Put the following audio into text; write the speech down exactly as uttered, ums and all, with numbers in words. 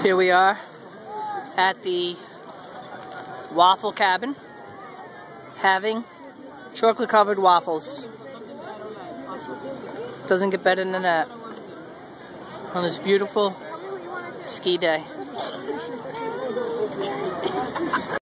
Here we are at the waffle cabin having chocolate covered waffles. Doesn't get better than that on this beautiful ski day.